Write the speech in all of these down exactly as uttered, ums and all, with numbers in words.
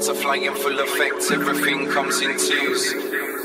Butterfly in full effect, everything comes in twos.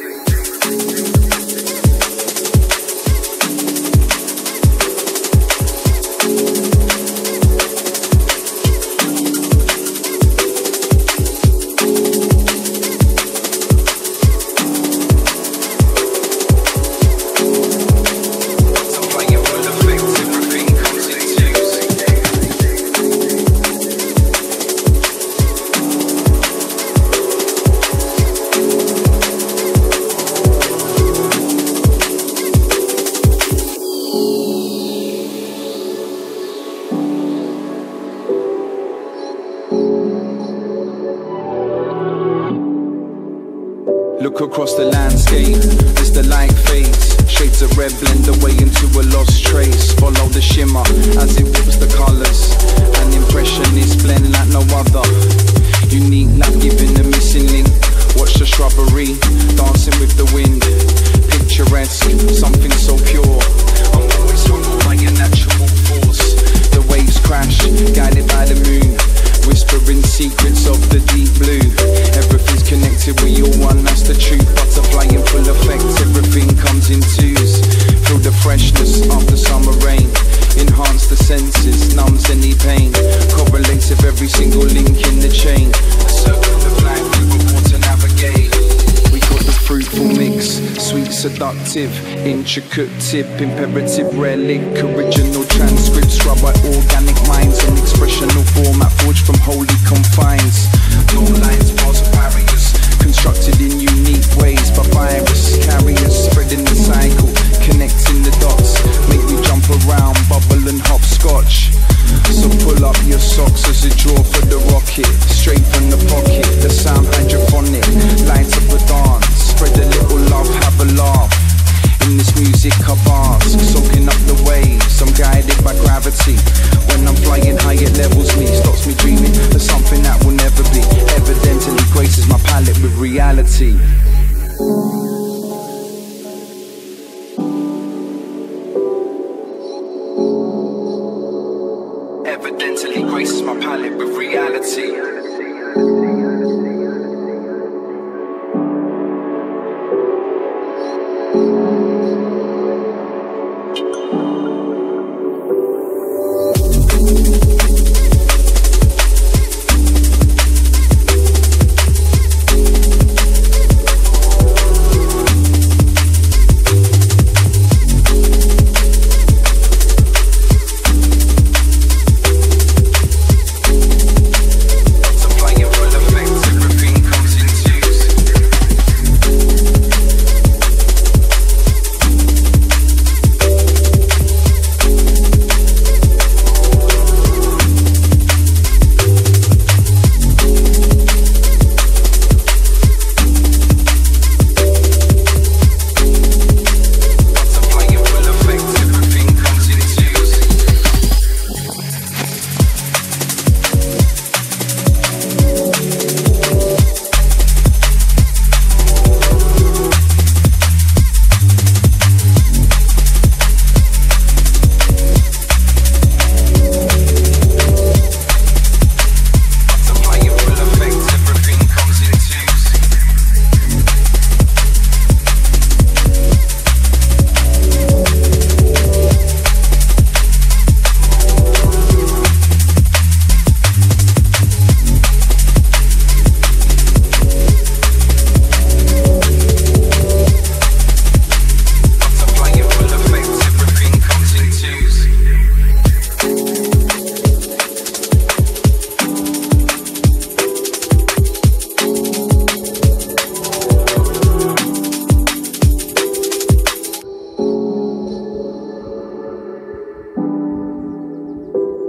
Look across the landscape as the light fades. Shades of red blend away into a lost trace. Follow the shimmer as it whips the colours. An impression is blend like no other. Unique, like giving the missing link. Watch the shrubbery dancing with the wind. Picturesque, something so pure. I'm always humbled by a natural force. The waves crash, guided by the moon. Whispering secrets of the deep blue. Everything's connected, we all one, that's the truth. Butterfly in full effect, everything comes in twos. Feel the freshness after summer rain. Enhance the senses, numbs any pain. Correlates with every single link in the chain. A circle of life we were born to navigate. We got the fruitful mix, sweet seductive, intricate tip, imperative, rare link, original transcripts, rub by organic minds, an expressional format forged from holy confines. No lines, bars, barriers, constructed in unique ways by virus carriers, spreading the cycle, connecting the dots, make me jump around, bubble and hopscotch. So pull up your socks as a draw for the rocket, straight from the pocket, the sound hydrophonic, lights up a dance, spread a little love, have a laugh. In this music I bask, soaking up the waves, I'm guided by gravity. When I'm flying high it levels me, stops me dreaming of something that will never be. Evidently graces my palette with reality. Evidently graces my palette with reality.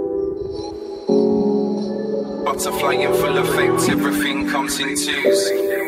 Butterfly in full effect, everything comes in twos.